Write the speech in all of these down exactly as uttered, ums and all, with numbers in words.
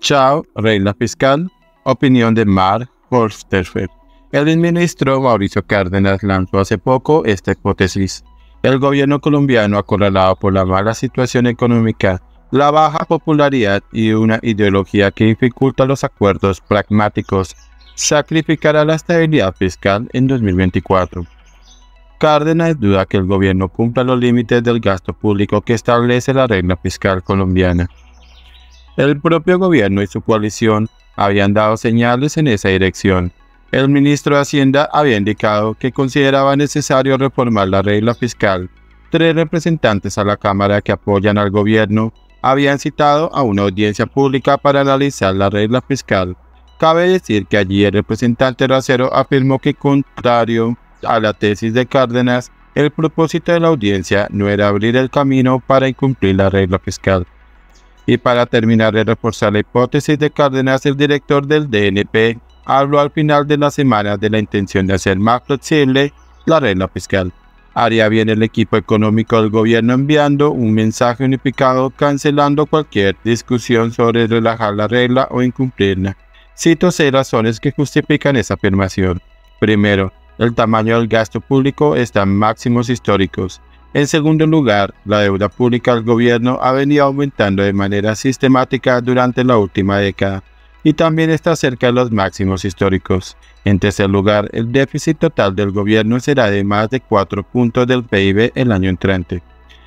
Chao, regla fiscal. Opinión de Mark Forsterfer. El ministro Mauricio Cárdenas lanzó hace poco esta hipótesis. El gobierno colombiano, acorralado por la mala situación económica, la baja popularidad y una ideología que dificulta los acuerdos pragmáticos, sacrificará la estabilidad fiscal en dos mil veinticuatro. Cárdenas duda que el gobierno cumpla los límites del gasto público que establece la regla fiscal colombiana. El propio gobierno y su coalición habían dado señales en esa dirección. El ministro de Hacienda había indicado que consideraba necesario reformar la regla fiscal. Tres representantes a la Cámara que apoyan al gobierno habían citado a una audiencia pública para analizar la regla fiscal. Cabe decir que allí el representante Racero afirmó que, contrario a la tesis de Cárdenas, el propósito de la audiencia no era abrir el camino para incumplir la regla fiscal. Y para terminar de reforzar la hipótesis de Cárdenas, el director del D N P habló al final de la semana de la intención de hacer más flexible la regla fiscal. Haría bien el equipo económico del gobierno enviando un mensaje unificado cancelando cualquier discusión sobre relajar la regla o incumplirla. Cito seis razones que justifican esa afirmación. Primero, el tamaño del gasto público está en máximos históricos. En segundo lugar, la deuda pública del gobierno ha venido aumentando de manera sistemática durante la última década y también está cerca de los máximos históricos. En tercer lugar, el déficit total del gobierno será de más de cuatro puntos del P I B el año entrante.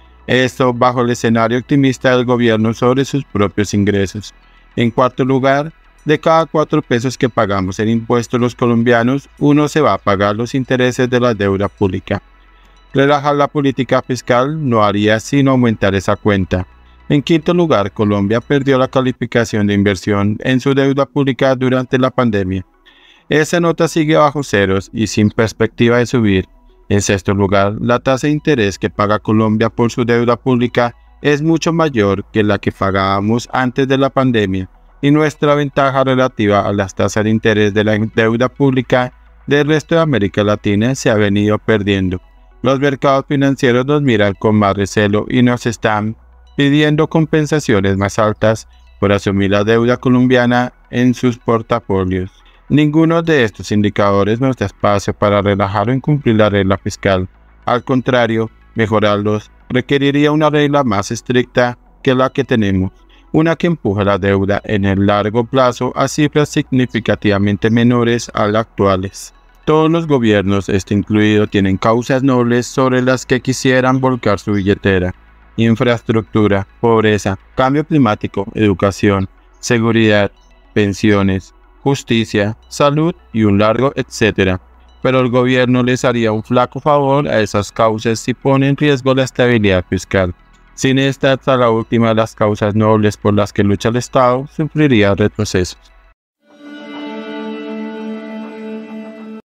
Esto bajo el escenario optimista del gobierno sobre sus propios ingresos. En cuarto lugar, de cada cuatro pesos que pagamos en impuestos los colombianos, uno se va a pagar los intereses de la deuda pública. Relajar la política fiscal no haría sino aumentar esa cuenta. En quinto lugar, Colombia perdió la calificación de inversión en su deuda pública durante la pandemia. Esa nota sigue bajo ceros y sin perspectiva de subir. En sexto lugar, la tasa de interés que paga Colombia por su deuda pública es mucho mayor que la que pagábamos antes de la pandemia, y nuestra ventaja relativa a las tasas de interés de la deuda pública del resto de América Latina se ha venido perdiendo. Los mercados financieros nos miran con más recelo y nos están pidiendo compensaciones más altas por asumir la deuda colombiana en sus portafolios. Ninguno de estos indicadores nos da espacio para relajar o incumplir la regla fiscal. Al contrario, mejorarlos requeriría una regla más estricta que la que tenemos, una que empuje la deuda en el largo plazo a cifras significativamente menores a las actuales. Todos los gobiernos, este incluido, tienen causas nobles sobre las que quisieran volcar su billetera: infraestructura, pobreza, cambio climático, educación, seguridad, pensiones, justicia, salud y un largo etcétera. Pero el gobierno les haría un flaco favor a esas causas si pone en riesgo la estabilidad fiscal. Sin esta, hasta la última de las causas nobles por las que lucha el Estado sufriría retrocesos.